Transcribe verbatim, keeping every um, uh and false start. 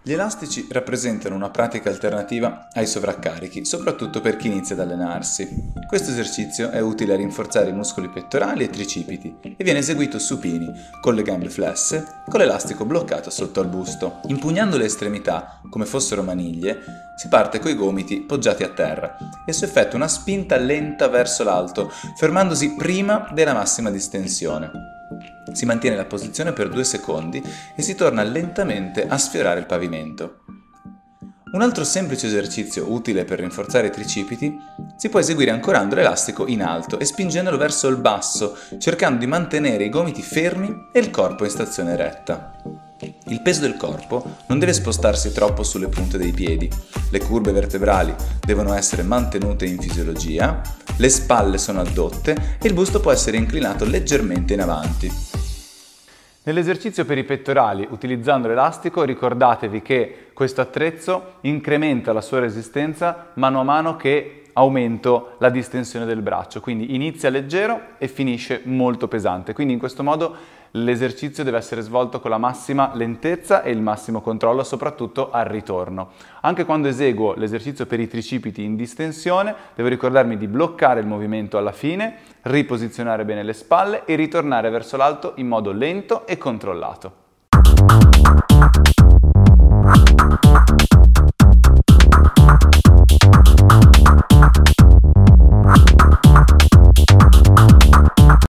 Gli elastici rappresentano una pratica alternativa ai sovraccarichi, soprattutto per chi inizia ad allenarsi. Questo esercizio è utile a rinforzare i muscoli pettorali e tricipiti e viene eseguito supini, con le gambe flesse, con l'elastico bloccato sotto al busto. Impugnando le estremità, come fossero maniglie, si parte coi gomiti poggiati a terra e si effettua una spinta lenta verso l'alto, fermandosi prima della massima distensione. Si mantiene la posizione per due secondi e si torna lentamente a sfiorare il pavimento. Un altro semplice esercizio utile per rinforzare i tricipiti si può eseguire ancorando l'elastico in alto e spingendolo verso il basso, cercando di mantenere i gomiti fermi e il corpo in stazione retta. Il peso del corpo non deve spostarsi troppo sulle punte dei piedi, le curve vertebrali devono essere mantenute in fisiologia, le spalle sono addotte e il busto può essere inclinato leggermente in avanti. Nell'esercizio per i pettorali, utilizzando l'elastico, ricordatevi che questo attrezzo incrementa la sua resistenza mano a mano che aumento la distensione del braccio, quindi inizia leggero e finisce molto pesante. Quindi in questo modo l'esercizio deve essere svolto con la massima lentezza e il massimo controllo, soprattutto al ritorno. Anche quando eseguo l'esercizio per i tricipiti in distensione, devo ricordarmi di bloccare il movimento alla fine, riposizionare bene le spalle e ritornare verso l'alto in modo lento e controllato.